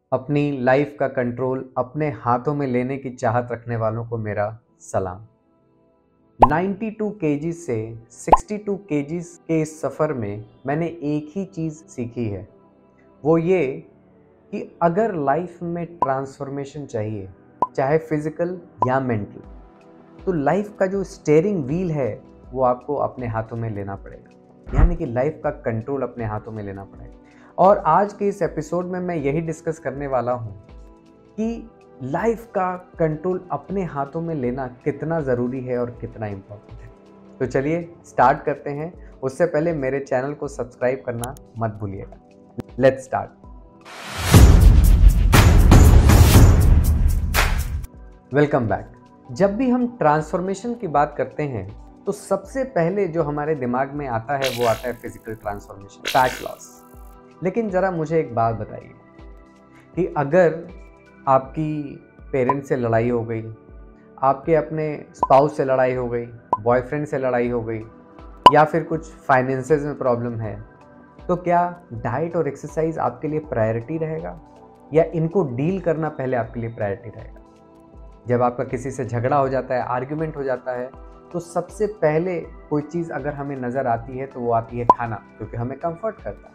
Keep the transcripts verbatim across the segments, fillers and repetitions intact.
अपनी लाइफ का कंट्रोल अपने हाथों में लेने की चाहत रखने वालों को मेरा सलाम। बानवे केजीज से बासठ केजीज के इस सफ़र में मैंने एक ही चीज़ सीखी है, वो ये कि अगर लाइफ में ट्रांसफॉर्मेशन चाहिए, चाहे फिजिकल या मेंटल, तो लाइफ का जो स्टीयरिंग व्हील है वो आपको अपने हाथों में लेना पड़ेगा, यानी कि लाइफ का कंट्रोल अपने हाथों में लेना पड़ेगा। और आज के इस एपिसोड में मैं यही डिस्कस करने वाला हूँ कि लाइफ का कंट्रोल अपने हाथों में लेना कितना ज़रूरी है और कितना इम्पोर्टेंट है। तो चलिए स्टार्ट करते हैं। उससे पहले मेरे चैनल को सब्सक्राइब करना मत भूलिएगा। Let's start. Welcome back. जब भी हम ट्रांसफॉर्मेशन की बात करते हैं तो सबसे पहले जो हमारे दिमाग में आता है वो आता है फिजिकल ट्रांसफॉर्मेशन, फैट लॉस। लेकिन ज़रा मुझे एक बात बताइए कि अगर आपकी पेरेंट्स से लड़ाई हो गई, आपके अपने स्पाउस से लड़ाई हो गई, बॉयफ्रेंड से लड़ाई हो गई, या फिर कुछ फाइनेंसेस में प्रॉब्लम है, तो क्या डाइट और एक्सरसाइज आपके लिए प्रायोरिटी रहेगा या इनको डील करना पहले आपके लिए प्रायोरिटी रहेगा? जब आपका किसी से झगड़ा हो जाता है, आर्ग्यूमेंट हो जाता है, तो सबसे पहले कोई चीज़ अगर हमें नज़र आती है तो वो आती है खाना, क्योंकि हमें कंफर्ट करता है।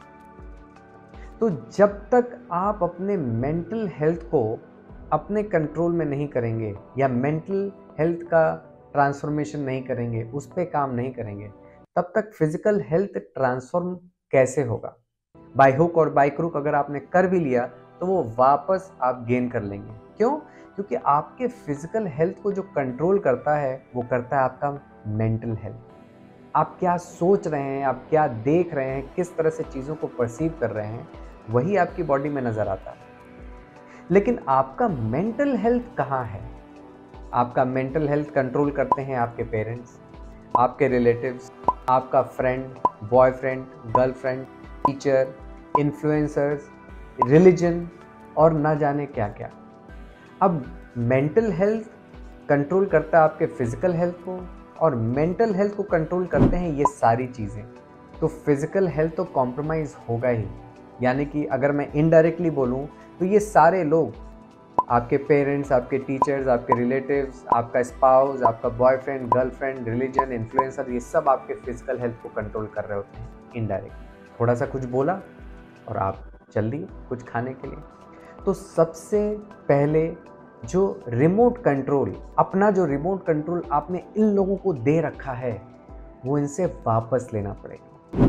तो जब तक आप अपने मेंटल हेल्थ को अपने कंट्रोल में नहीं करेंगे या मेंटल हेल्थ का ट्रांसफॉर्मेशन नहीं करेंगे, उस पर काम नहीं करेंगे, तब तक फिजिकल हेल्थ ट्रांसफॉर्म कैसे होगा? बाय हुक और बाय क्रूक अगर आपने कर भी लिया तो वो वापस आप गेन कर लेंगे। क्यों? क्योंकि आपके फिजिकल हेल्थ को जो कंट्रोल करता है वो करता है आपका मेंटल हेल्थ। आप क्या सोच रहे हैं, आप क्या देख रहे हैं, किस तरह से चीज़ों को परसीव कर रहे हैं, वही आपकी बॉडी में नज़र आता है। लेकिन आपका मेंटल हेल्थ कहाँ है? आपका मेंटल हेल्थ कंट्रोल करते हैं आपके पेरेंट्स, आपके रिलेटिव्स, आपका friend, boyfriend, girlfriend, teacher, influencers, religion और ना जाने क्या क्या। अब मेंटल हेल्थ कंट्रोल करता है आपके फिजिकल हेल्थ को और मेंटल हेल्थ को कंट्रोल करते हैं ये सारी चीज़ें। तो फिजिकल हेल्थ तो कॉम्प्रोमाइज़ होगा ही, यानी कि अगर मैं इनडायरेक्टली बोलूँ तो ये सारे लोग, आपके पेरेंट्स, आपके टीचर्स, आपके रिलेटिव्स, आपका स्पाउस, आपका बॉयफ्रेंड, गर्लफ्रेंड, रिलीजन, इन्फ्लुएंसर, ये सब आपके फिजिकल हेल्थ को कंट्रोल कर रहे होते हैं इनडायरेक्ट। थोड़ा सा कुछ बोला और आप चल दिए कुछ खाने के लिए। तो सबसे पहले जो रिमोट कंट्रोल, अपना जो रिमोट कंट्रोल आपने इन लोगों को दे रखा है, वो इनसे वापस लेना पड़ेगा।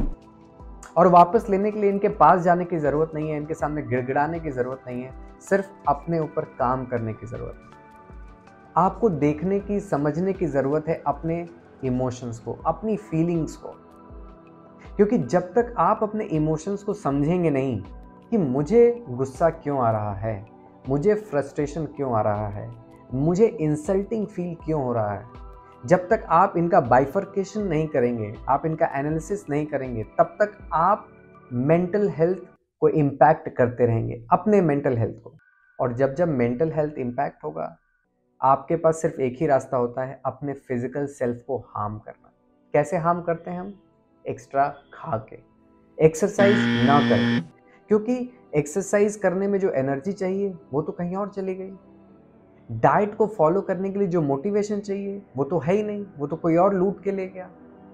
और वापस लेने के लिए इनके पास जाने की ज़रूरत नहीं है, इनके सामने गिड़गिड़ाने की ज़रूरत नहीं है, सिर्फ अपने ऊपर काम करने की ज़रूरत है। आपको देखने की, समझने की ज़रूरत है अपने इमोशंस को, अपनी फीलिंग्स को। क्योंकि जब तक आप अपने इमोशंस को समझेंगे नहीं कि मुझे गुस्सा क्यों आ रहा है, मुझे फ्रस्ट्रेशन क्यों आ रहा है, मुझे इंसल्टिंग फील क्यों हो रहा है, जब तक आप इनका बाइफर्केशन नहीं करेंगे, आप इनका एनालिसिस नहीं करेंगे, तब तक आप मेंटल हेल्थ को इम्पैक्ट करते रहेंगे, अपने मेंटल हेल्थ को। और जब जब मेंटल हेल्थ इम्पैक्ट होगा, आपके पास सिर्फ एक ही रास्ता होता है, अपने फिजिकल सेल्फ को हार्म करना। कैसे हार्म करते हैं हम? एक्स्ट्रा खा के, एक्सरसाइज ना करके, क्योंकि एक्सरसाइज करने में जो एनर्जी चाहिए वो तो कहीं और चली गई। डाइट को फॉलो करने के लिए जो मोटिवेशन चाहिए वो तो है ही नहीं, वो तो कोई और लूट के ले गया।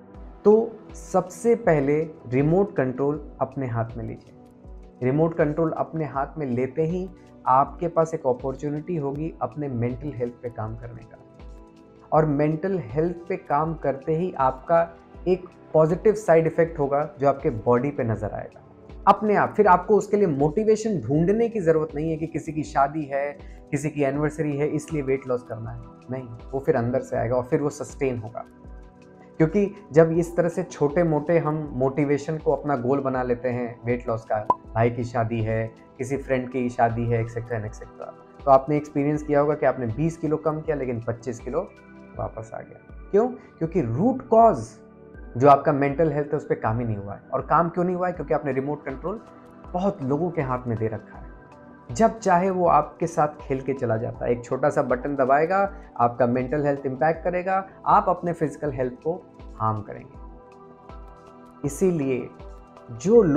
तो सबसे पहले रिमोट कंट्रोल अपने हाथ में लीजिए। रिमोट कंट्रोल अपने हाथ में लेते ही आपके पास एक अपॉर्चुनिटी होगी अपने मेंटल हेल्थ पे काम करने का। और मेंटल हेल्थ पे काम करते ही आपका एक पॉजिटिव साइड इफेक्ट होगा जो आपके बॉडी पे नजर आएगा अपने आप। फिर आपको उसके लिए मोटिवेशन ढूंढने की ज़रूरत नहीं है कि किसी की शादी है, किसी की एनिवर्सरी है, इसलिए वेट लॉस करना है। नहीं, वो फिर अंदर से आएगा और फिर वो सस्टेन होगा। क्योंकि जब इस तरह से छोटे मोटे हम मोटिवेशन को अपना गोल बना लेते हैं वेट लॉस का, भाई की शादी है, किसी फ्रेंड की शादी है, एक्सेट्रा एंड एक्सेट्रा, तो आपने एक्सपीरियंस किया होगा कि आपने बीस किलो कम किया लेकिन पच्चीस किलो वापस आ गया। क्यों? क्योंकि रूट कॉज जो आपका मेंटल हेल्थ है उस पर काम ही नहीं हुआ है। और काम क्यों नहीं हुआ है? क्योंकि आपने रिमोट कंट्रोल बहुत लोगों के हाथ में दे रखा है। जब चाहे वो आपके साथ खेल के चला जाता है, एक छोटा सा बटन दबाएगा, आपका मेंटल हेल्थ इंपैक्ट करेगा, आप अपने फिजिकल हेल्थ को हार्म करेंगे। इसीलिए जो लोग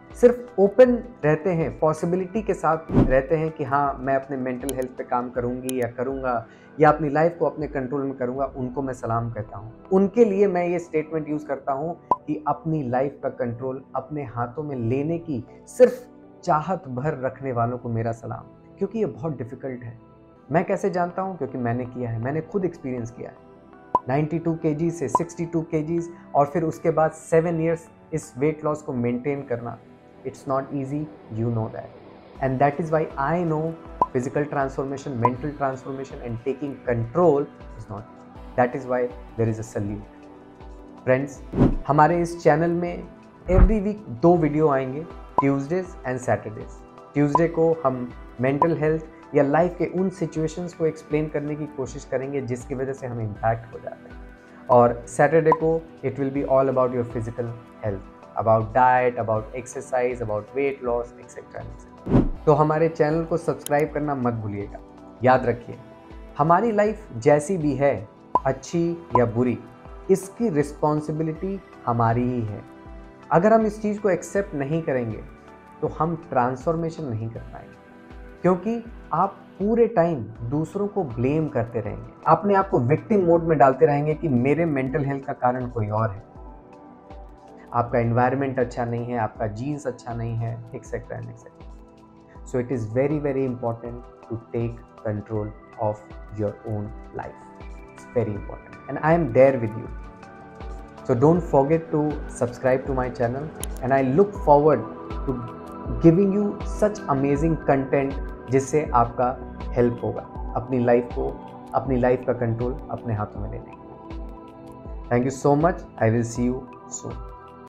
सिर्फ ओपन रहते हैं, पॉसिबिलिटी के साथ रहते हैं कि हाँ मैं अपने मेंटल हेल्थ पे काम करूँगी या करूँगा या अपनी लाइफ को अपने कंट्रोल में करूँगा, उनको मैं सलाम कहता हूँ। उनके लिए मैं ये स्टेटमेंट यूज़ करता हूँ कि अपनी लाइफ का कंट्रोल अपने हाथों में लेने की सिर्फ चाहत भर रखने वालों को मेरा सलाम, क्योंकि ये बहुत डिफ़िकल्ट है। मैं कैसे जानता हूँ? क्योंकि मैंने किया है, मैंने खुद एक्सपीरियंस किया है। बानवे केजी से बासठ केजी और फिर उसके बाद सेवन इयर्स इस वेट लॉस को मेंटेन करना, it's not easy, you know that, and that is why I know physical transformation, mental transformation and taking control is not easy. That is why there is a salute. Friends, हमारे इस channel में every week दो video आएंगे, Tuesdays and Saturdays. Tuesday को हम mental health या life के उन सिचुएशंस को एक्सप्लेन करने की कोशिश करेंगे जिसकी वजह से हमें इम्पैक्ट हो जाता है, और सैटरडे को it will be all about your physical health, about diet, about exercise, about weight loss, et cetera et cetera. तो हमारे चैनल को सब्सक्राइब करना मत भूलिएगा। याद रखिए, हमारी लाइफ जैसी भी है, अच्छी या बुरी, इसकी रिस्पॉन्सिबिलिटी हमारी ही है। अगर हम इस चीज़ को एक्सेप्ट नहीं करेंगे तो हम ट्रांसफॉर्मेशन नहीं कर पाएंगे, क्योंकि आप पूरे टाइम दूसरों को ब्लेम करते रहेंगे, अपने आप को विक्टिम मोड में डालते रहेंगे कि मेरे मेंटल हेल्थ का कारण कोई और है, आपका एनवायरनमेंट अच्छा नहीं है, आपका जीन्स अच्छा नहीं है, etcetera and etcetera. So it is very very important to take control of your own life. It's very important and I am there with you. So don't forget to subscribe to my channel and I look forward to giving you such amazing content जिससे आपका help होगा अपनी life को, अपनी life का control अपने हाथों में लेने के लिए। Thank you so much. I will see you soon.